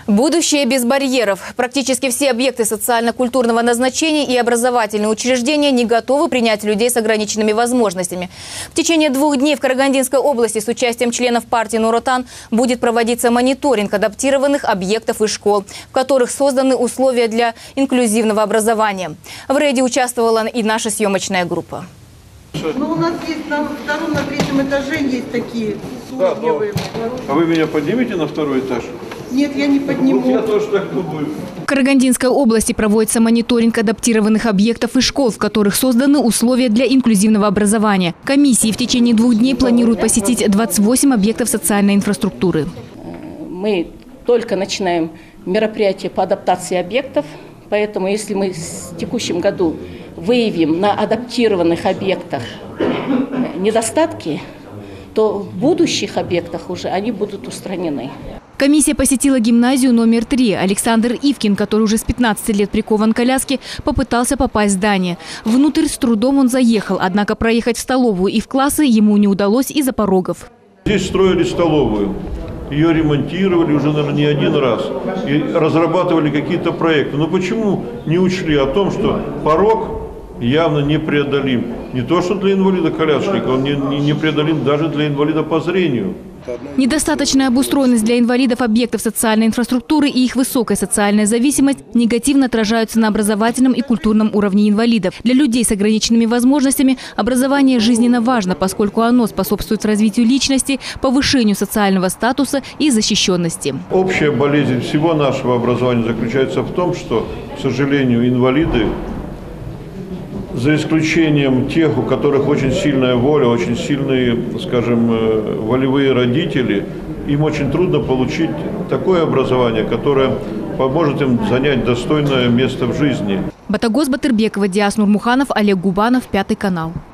Будущее без барьеров. Практически все объекты социально-культурного назначения и образовательные учреждения не готовы принять людей с ограниченными возможностями. В течение 2 дней в Карагандинской области с участием членов партии Нур Отан будет проводиться мониторинг адаптированных объектов и школ, в которых созданы условия для инклюзивного образования. В рейде участвовала и наша съемочная группа. Ну, у нас есть на 2-м, на 3-м этаже есть такие уровневые. А вы меня поднимете на 2-й этаж? Нет, я не подниму. Вот я тоже так думаю. В Карагандинской области проводится мониторинг адаптированных объектов и школ, в которых созданы условия для инклюзивного образования. Комиссии в течение 2 дней планируют посетить 28 объектов социальной инфраструктуры. Мы только начинаем мероприятие по адаптации объектов, поэтому если мы в текущем году выявим на адаптированных объектах недостатки, то в будущих объектах уже они будут устранены. Комиссия посетила гимназию номер 3. Александр Ивкин, который уже с 15 лет прикован к коляске, попытался попасть в здание. Внутрь с трудом он заехал, однако проехать в столовую и в классы ему не удалось из-за порогов. Здесь строили столовую. Ее ремонтировали уже, наверное, не один раз. И разрабатывали какие-то проекты. Но почему не учли о том, что порог явно непреодолим? Не то, что для инвалида-колясочника, он непреодолим даже для инвалида по зрению. Недостаточная обустроенность для инвалидов объектов социальной инфраструктуры и их высокая социальная зависимость негативно отражаются на образовательном и культурном уровне инвалидов. Для людей с ограниченными возможностями образование жизненно важно, поскольку оно способствует развитию личности, повышению социального статуса и защищенности. Общая болезнь всего нашего образования заключается в том, что, к сожалению, инвалиды, за исключением тех, у которых очень сильная воля, очень сильные, скажем, волевые родители, им очень трудно получить такое образование, которое поможет им занять достойное место в жизни. Батагос Батырбекова, Диас Нурмуханов, Олег Губанов, 5 канал.